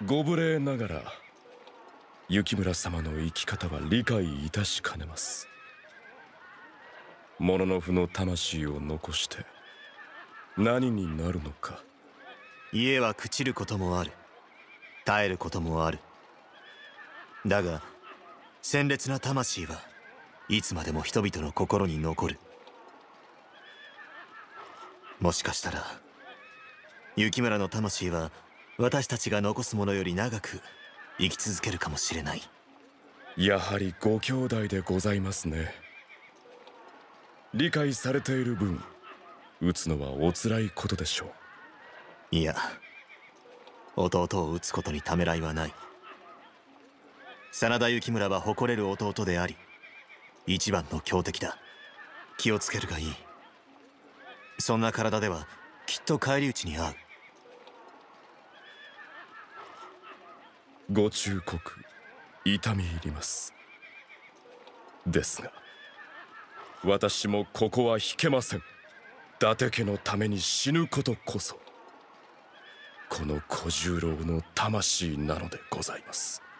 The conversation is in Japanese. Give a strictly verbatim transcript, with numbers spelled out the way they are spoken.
ご無礼ながら雪村様の生き方は理解いたしかねます。モノノフの魂を残して何になるのか。 家は朽ちることもある、絶えることもある。だが鮮烈な魂はいつまでも人々の心に残る。もしかしたら雪村の魂は私たちが残すものより長く生き続けるかもしれない。 やはりご兄弟でございますね。理解されている分撃つのはおつらいことでしょう。いや、弟を撃つことにためらいはない。真田幸村は誇れる弟であり一番の強敵だ。気をつけるがいい。そんな体ではきっと返り討ちに遭う。 ご忠告痛み入ります。ですが私もここは引けません。伊達家のために死ぬことこそこの小十郎の魂なのでございます。